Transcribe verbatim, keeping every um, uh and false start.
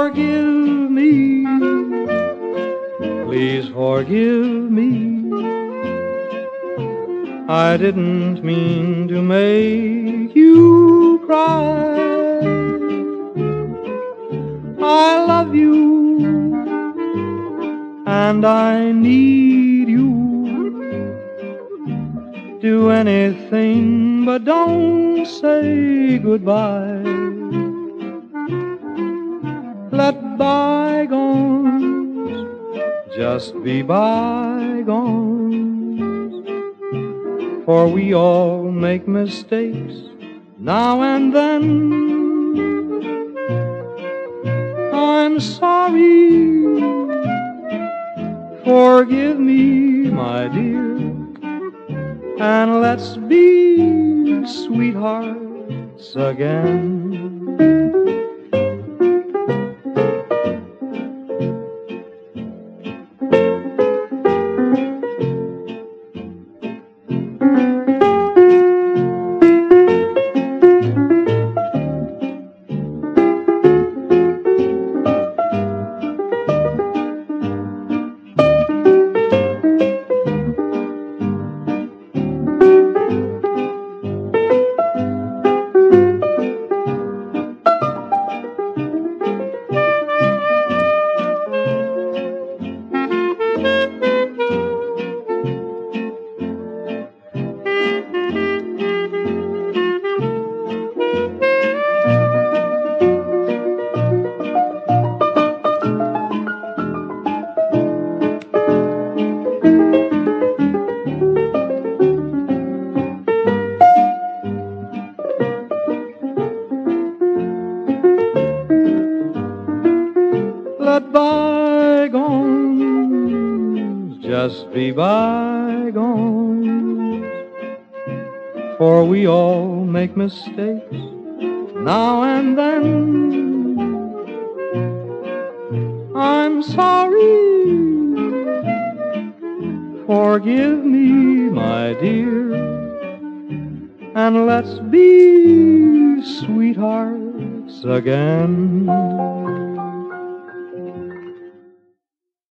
forgive me, please forgive me. I didn't mean to make you cry. I love you and I need you. Do anything but don't say goodbye. Let bygones just be bygones, for we all make mistakes now and then. I'm sorry, forgive me, my dear, and let's be sweethearts again. Let bygones just be bygones, for we all make mistakes now and then. I'm sorry, forgive me, my dear, and let's be sweethearts again.